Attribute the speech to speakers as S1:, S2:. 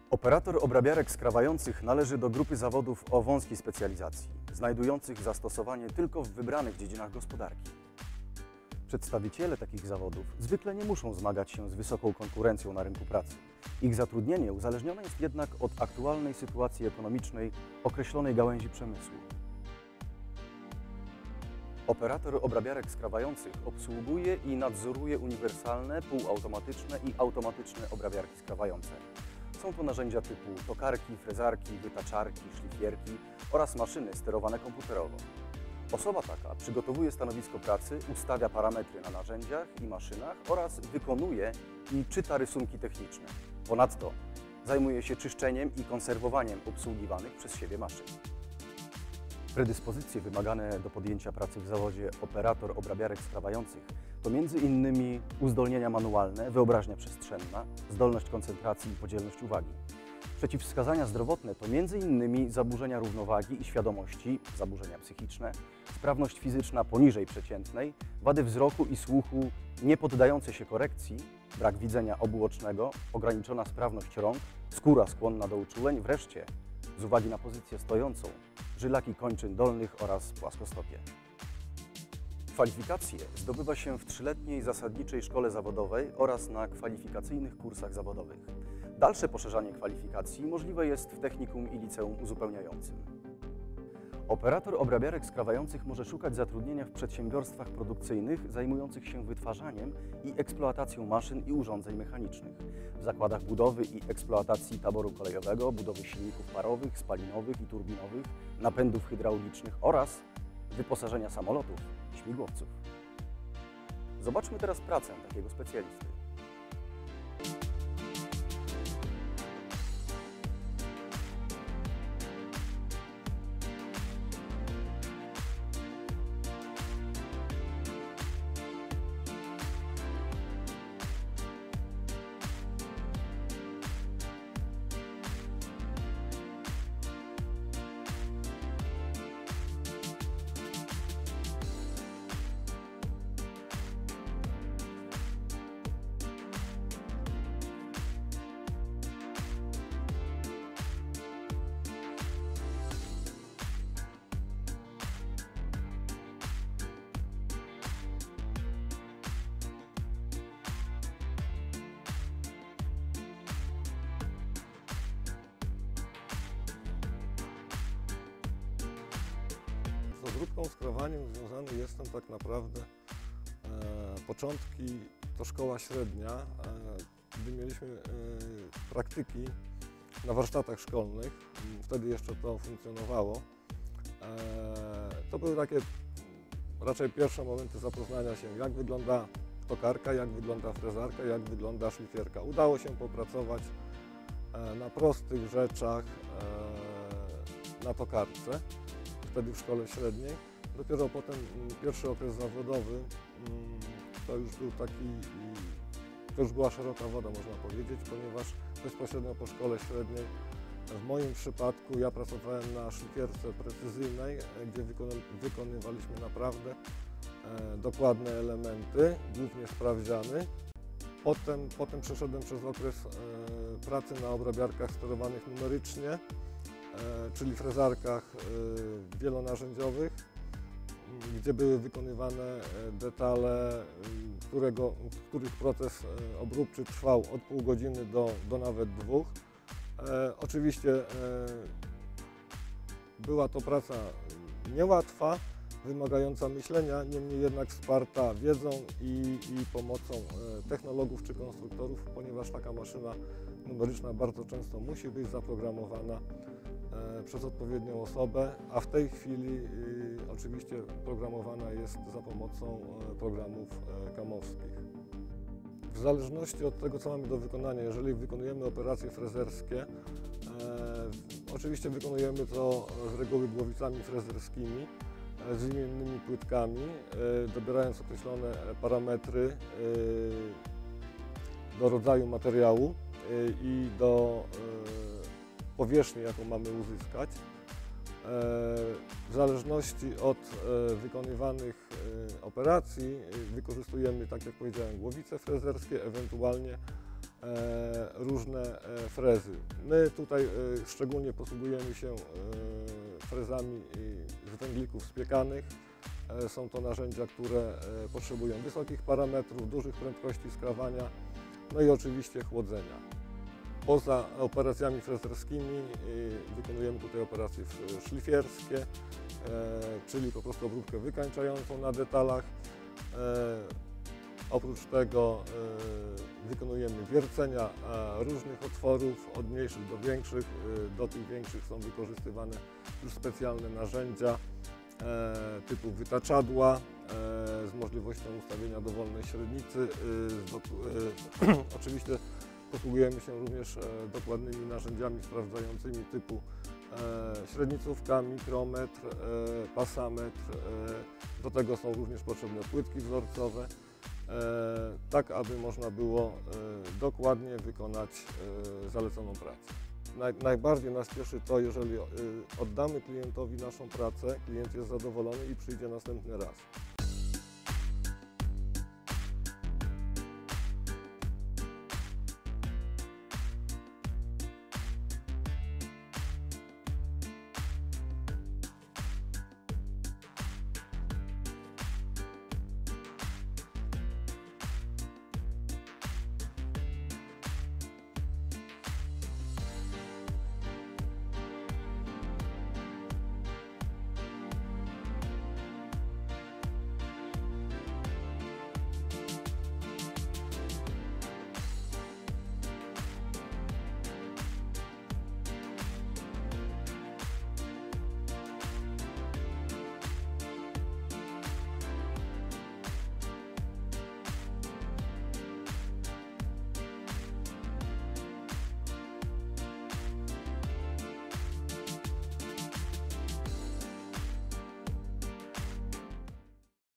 S1: Operator obrabiarek skrawających należy do grupy zawodów o wąskiej specjalizacji, znajdujących zastosowanie tylko w wybranych dziedzinach gospodarki. Przedstawiciele takich zawodów zwykle nie muszą zmagać się z wysoką konkurencją na rynku pracy. Ich zatrudnienie uzależnione jest jednak od aktualnej sytuacji ekonomicznej określonej gałęzi przemysłu. Operator obrabiarek skrawających obsługuje i nadzoruje uniwersalne, półautomatyczne i automatyczne obrabiarki skrawające. Są to narzędzia typu tokarki, frezarki, wytaczarki, szlifierki oraz maszyny sterowane komputerowo. Osoba taka przygotowuje stanowisko pracy, ustawia parametry na narzędziach i maszynach oraz wykonuje i czyta rysunki techniczne. Ponadto zajmuje się czyszczeniem i konserwowaniem obsługiwanych przez siebie maszyn. Predyspozycje wymagane do podjęcia pracy w zawodzie operator obrabiarek skrawających to m.in. uzdolnienia manualne, wyobraźnia przestrzenna, zdolność koncentracji i podzielność uwagi. Przeciwwskazania zdrowotne to m.in. zaburzenia równowagi i świadomości, zaburzenia psychiczne, sprawność fizyczna poniżej przeciętnej, wady wzroku i słuchu nie poddające się korekcji, brak widzenia obuocznego, ograniczona sprawność rąk, skóra skłonna do uczuleń, wreszcie z uwagi na pozycję stojącą, żylaki kończyn dolnych oraz płaskostopie. Kwalifikacje zdobywa się w 3-letniej zasadniczej szkole zawodowej oraz na kwalifikacyjnych kursach zawodowych. Dalsze poszerzanie kwalifikacji możliwe jest w technikum i liceum uzupełniającym. Operator obrabiarek skrawających może szukać zatrudnienia w przedsiębiorstwach produkcyjnych zajmujących się wytwarzaniem i eksploatacją maszyn i urządzeń mechanicznych, w zakładach budowy i eksploatacji taboru kolejowego, budowy silników parowych, spalinowych i turbinowych, napędów hydraulicznych oraz wyposażenia samolotów i śmigłowców. Zobaczmy teraz pracę takiego specjalisty.
S2: Z ogródką skrawaniem związany jestem tak naprawdę początki to szkoła średnia, gdy mieliśmy praktyki na warsztatach szkolnych, wtedy jeszcze to funkcjonowało. To były takie raczej pierwsze momenty zapoznania się, jak wygląda tokarka, jak wygląda frezarka, jak wygląda szlifierka. Udało się popracować na prostych rzeczach na tokarce, wtedy w szkole średniej. Dopiero potem pierwszy okres zawodowy to już był taki, to już była szeroka woda, można powiedzieć, ponieważ bezpośrednio po szkole średniej w moim przypadku ja pracowałem na szlifierce precyzyjnej, gdzie wykonywaliśmy naprawdę dokładne elementy, głównie sprawdziany. Potem przeszedłem przez okres pracy na obrabiarkach sterowanych numerycznie, czyli frezarkach wielonarzędziowych, gdzie były wykonywane detale, których proces obróbczy trwał od pół godziny do nawet 2. Oczywiście była to praca niełatwa, wymagająca myślenia, niemniej jednak wsparta wiedzą i pomocą technologów czy konstruktorów, ponieważ taka maszyna numeryczna bardzo często musi być zaprogramowana przez odpowiednią osobę, a w tej chwili oczywiście programowana jest za pomocą programów kamowskich. W zależności od tego, co mamy do wykonania, jeżeli wykonujemy operacje frezerskie, oczywiście wykonujemy to z reguły głowicami frezerskimi, z imiennymi płytkami, dobierając określone parametry do rodzaju materiału i do powierzchni, jaką mamy uzyskać. W zależności od wykonywanych operacji wykorzystujemy, tak jak powiedziałem, głowice frezerskie, ewentualnie różne frezy. My tutaj szczególnie posługujemy się frezami z węglików spiekanych. Są to narzędzia, które potrzebują wysokich parametrów, dużych prędkości skrawania, no i oczywiście chłodzenia. Poza operacjami frezerskimi wykonujemy tutaj operacje szlifierskie, czyli po prostu obróbkę wykańczającą na detalach. Oprócz tego wykonujemy wiercenia różnych otworów, od mniejszych do większych. Do tych większych są wykorzystywane już specjalne narzędzia typu wytaczadła z możliwością ustawienia dowolnej średnicy. Oczywiście posługujemy się również dokładnymi narzędziami sprawdzającymi typu średnicówka, mikrometr, pasametr. Do tego są również potrzebne płytki wzorcowe, tak aby można było dokładnie wykonać zaleconą pracę. Najbardziej nas cieszy to, jeżeli oddamy klientowi naszą pracę, klient jest zadowolony i przyjdzie następny raz.